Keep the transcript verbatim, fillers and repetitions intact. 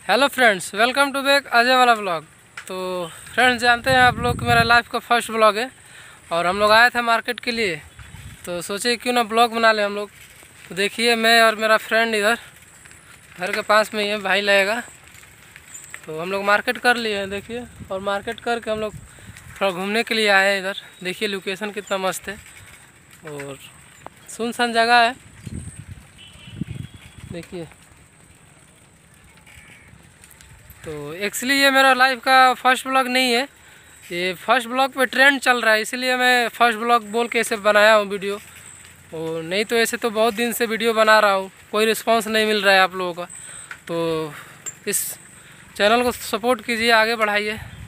Hello friends, welcome to back Ajay वाला blog. तो friends, जानते हैं आप लोग कि मेरा लाइफ का फर्स्ट ब्लॉग है और हम लोग आए थे मार्केट के लिए, तो सोचे क्यों ना ब्लॉग बना ले हम लोग। तो देखिए, मैं और मेरा फ्रेंड इधर घर के पास में ही है, भाई लगेगा। तो हम लोग मार्केट कर लिए हैं, देखिए। और मार्केट करके हम लोग थोड़ा घूमने के लिए आए हैं इधर। देखिए लोकेशन कितना मस्त है और सुनसान जगह है। देखिए, तो एक्चुअली ये मेरा लाइफ का फर्स्ट ब्लॉग नहीं है, ये फर्स्ट ब्लॉग पे ट्रेंड चल रहा है, इसलिए मैं फर्स्ट ब्लॉग बोल के इसे बनाया हूँ वीडियो। और नहीं तो ऐसे तो बहुत दिन से वीडियो बना रहा हूँ, कोई रिस्पांस नहीं मिल रहा है आप लोगों का। तो इस चैनल को सपोर्ट कीजिए, आगे बढ़ाइए।